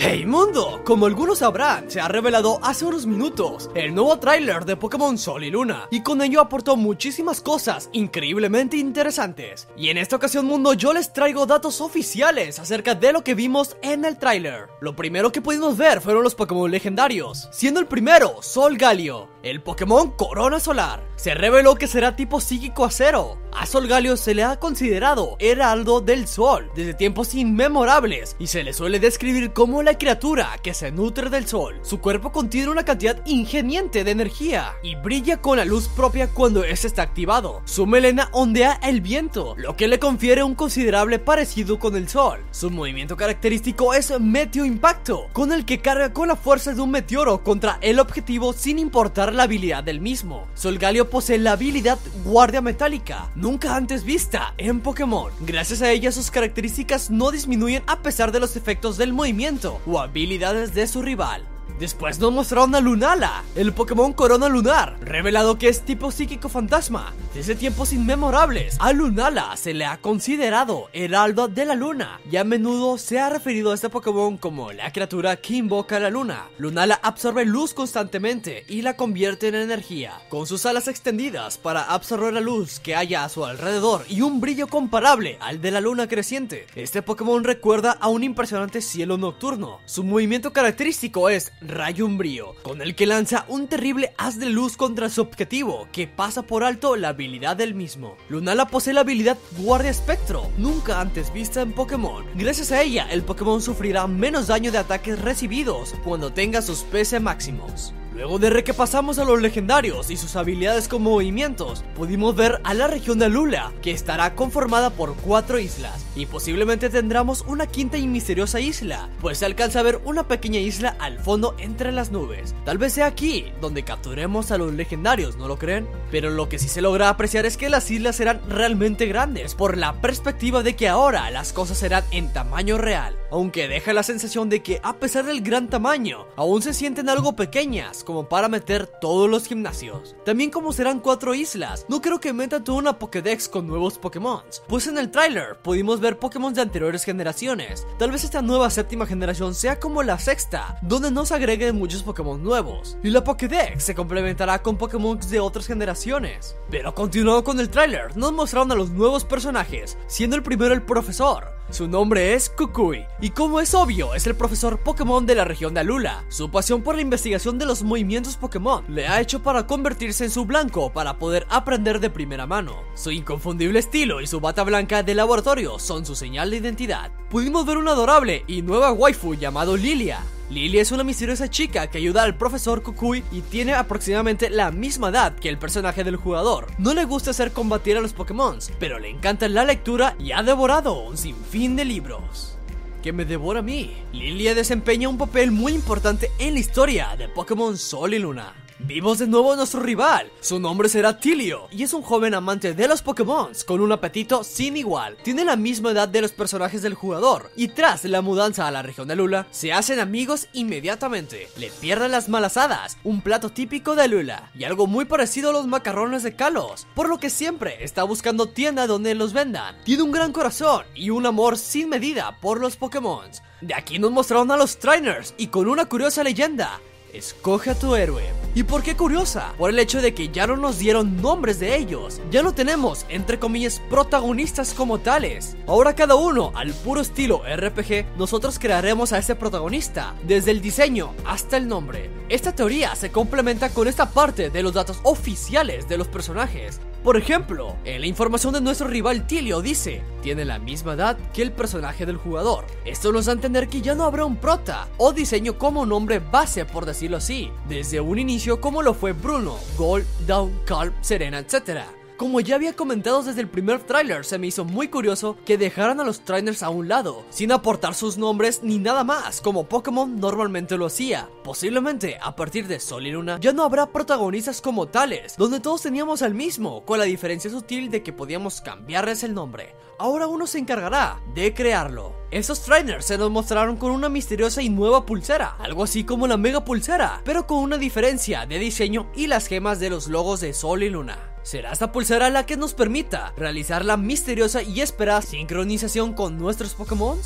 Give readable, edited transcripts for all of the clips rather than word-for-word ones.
¡Hey mundo! Como algunos sabrán, se ha revelado hace unos minutos el nuevo tráiler de Pokémon Sol y Luna, y con ello aportó muchísimas cosas increíblemente interesantes. Y en esta ocasión mundo yo les traigo datos oficiales acerca de lo que vimos en el tráiler. Lo primero que pudimos ver fueron los Pokémon legendarios, siendo el primero Solgaleo, el Pokémon Corona Solar. Se reveló que será tipo psíquico acero. A Solgaleo se le ha considerado heraldo del sol desde tiempos inmemorables y se le suele describir como la criatura que se nutre del sol. Su cuerpo contiene una cantidad ingente de energía y brilla con la luz propia cuando este está activado. Su melena ondea el viento, lo que le confiere un considerable parecido con el sol. Su movimiento característico es Meteo Impacto, con el que carga con la fuerza de un meteoro contra el objetivo sin importar la habilidad del mismo. Solgaleo posee la habilidad Guardia Metálica, nunca antes vista en Pokémon. Gracias a ella sus características no disminuyen a pesar de los efectos del movimiento o habilidades de su rival. Después nos mostraron a Lunala, el Pokémon Corona Lunar, revelado que es tipo psíquico fantasma. Desde tiempos inmemorables, a Lunala se le ha considerado heraldo de la luna, y a menudo se ha referido a este Pokémon como la criatura que invoca la luna. Lunala absorbe luz constantemente y la convierte en energía, con sus alas extendidas para absorber la luz que haya a su alrededor y un brillo comparable al de la luna creciente. Este Pokémon recuerda a un impresionante cielo nocturno. Su movimiento característico es Rayo Umbrío, con el que lanza un terrible haz de luz contra su objetivo, que pasa por alto la habilidad del mismo. Lunala posee la habilidad Guardia Espectro, nunca antes vista en Pokémon. Gracias a ella, el Pokémon sufrirá menos daño de ataques recibidos cuando tenga sus PC máximos. Luego de que pasamos a los legendarios y sus habilidades con movimientos, pudimos ver a la región de Alola, que estará conformada por 4 islas, y posiblemente tendremos una quinta y misteriosa isla, pues se alcanza a ver una pequeña isla al fondo entre las nubes. Tal vez sea aquí donde capturemos a los legendarios, ¿no lo creen? Pero lo que sí se logra apreciar es que las islas serán realmente grandes, por la perspectiva de que ahora las cosas serán en tamaño real, aunque deja la sensación de que a pesar del gran tamaño, aún se sienten algo pequeñas, como para meter todos los gimnasios. También como serán 4 islas, no creo que metan toda una Pokédex con nuevos Pokémon, pues en el tráiler pudimos ver Pokémon de anteriores generaciones. Tal vez esta nueva séptima generación sea como la sexta, donde no se agreguen muchos Pokémon nuevos, y la Pokédex se complementará con Pokémon de otras generaciones. Pero continuando con el tráiler, nos mostraron a los nuevos personajes, siendo el primero el profesor. Su nombre es Kukui, y como es obvio, es el profesor Pokémon de la región de Alola. Su pasión por la investigación de los movimientos Pokémon le ha hecho para convertirse en su blanco para poder aprender de primera mano. Su inconfundible estilo y su bata blanca de laboratorio son su señal de identidad. Pudimos ver una adorable y nueva waifu llamado Lilia. Lilia es una misteriosa chica que ayuda al profesor Kukui y tiene aproximadamente la misma edad que el personaje del jugador. No le gusta hacer combatir a los Pokémon, pero le encanta la lectura y ha devorado un sinfín de libros. ¿Qué me devora a mí? Lilia desempeña un papel muy importante en la historia de Pokémon Sol y Luna. Vimos de nuevo a nuestro rival, su nombre será Tilio, y es un joven amante de los Pokémon con un apetito sin igual. Tiene la misma edad de los personajes del jugador, y tras la mudanza a la región de Alola, se hacen amigos inmediatamente. Le pierden las malasadas, un plato típico de Alola, y algo muy parecido a los macarrones de Kalos, por lo que siempre está buscando tienda donde los vendan. Tiene un gran corazón y un amor sin medida por los Pokémon. De aquí nos mostraron a los trainers, y con una curiosa leyenda: escoge a tu héroe. ¿Y por qué curiosa? Por el hecho de que ya no nos dieron nombres de ellos. Ya no tenemos, entre comillas, protagonistas como tales. Ahora cada uno, al puro estilo RPG, nosotros crearemos a ese protagonista, desde el diseño hasta el nombre. Esta teoría se complementa con esta parte de los datos oficiales de los personajes. Por ejemplo, en la información de nuestro rival Tilio dice: tiene la misma edad que el personaje del jugador. Esto nos da a entender que ya no habrá un prota o diseño como nombre base, por decirlo así, desde un inicio como lo fue Bruno, Gold, Dawn, Calm, Serena, etc. Como ya había comentado desde el primer tráiler, se me hizo muy curioso que dejaran a los trainers a un lado, sin aportar sus nombres ni nada más, como Pokémon normalmente lo hacía. Posiblemente, a partir de Sol y Luna, ya no habrá protagonistas como tales, donde todos teníamos al mismo, con la diferencia sutil de que podíamos cambiarles el nombre. Ahora uno se encargará de crearlo. Estos trainers se nos mostraron con una misteriosa y nueva pulsera, algo así como la Mega Pulsera, pero con una diferencia de diseño y las gemas de los logos de Sol y Luna. ¿Será esta pulsera la que nos permita realizar la misteriosa y esperada sincronización con nuestros Pokémon?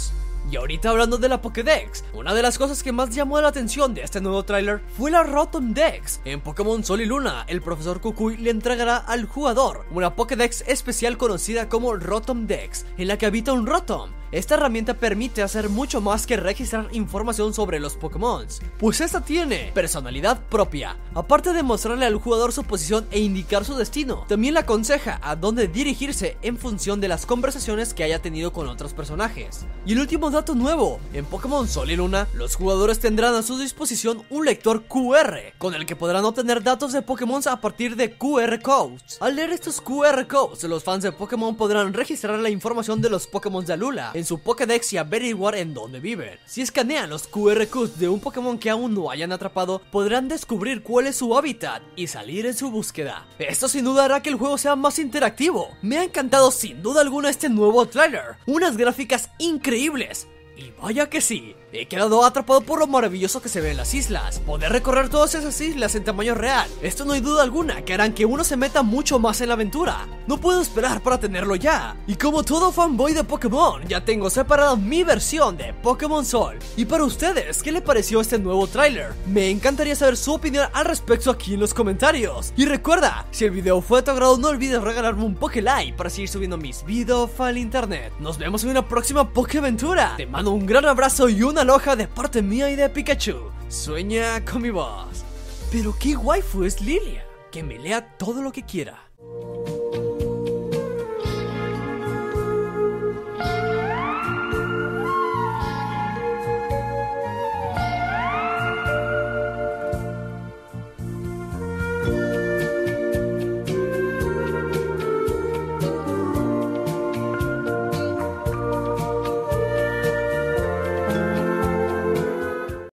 Y ahorita hablando de la Pokédex, una de las cosas que más llamó la atención de este nuevo tráiler fue la Rotom Dex. En Pokémon Sol y Luna, el profesor Kukui le entregará al jugador una Pokédex especial conocida como Rotom Dex, en la que habita un Rotom. Esta herramienta permite hacer mucho más que registrar información sobre los Pokémon, pues esta tiene personalidad propia. Aparte de mostrarle al jugador su posición e indicar su destino, también le aconseja a dónde dirigirse en función de las conversaciones que haya tenido con otros personajes. Y el último dato nuevo, en Pokémon Sol y Luna, los jugadores tendrán a su disposición un lector QR, con el que podrán obtener datos de Pokémon a partir de QR Codes. Al leer estos QR Codes, los fans de Pokémon podrán registrar la información de los Pokémon de Alola en su Pokédex y averiguar en dónde viven. Si escanean los QR Codes de un Pokémon que aún no hayan atrapado, podrán descubrir cuál es su hábitat y salir en su búsqueda. Esto sin duda hará que el juego sea más interactivo. Me ha encantado sin duda alguna este nuevo tráiler, unas gráficas increíbles. Y vaya que sí, he quedado atrapado por lo maravilloso que se ve en las islas. Poder recorrer todas esas islas en tamaño real, esto no hay duda alguna que harán que uno se meta mucho más en la aventura. No puedo esperar para tenerlo ya. Y como todo fanboy de Pokémon, ya tengo separada mi versión de Pokémon Sol. Y para ustedes, ¿qué le pareció este nuevo tráiler? Me encantaría saber su opinión al respecto aquí en los comentarios. Y recuerda, si el video fue de tu agrado, no olvides regalarme un Poké-like para seguir subiendo mis videos al internet. Nos vemos en una próxima Pokéventura. Te mando un gran abrazo y una aloha de parte mía y de Pikachu. Sueña con mi voz. Pero qué waifu es Lilia, que me lea todo lo que quiera.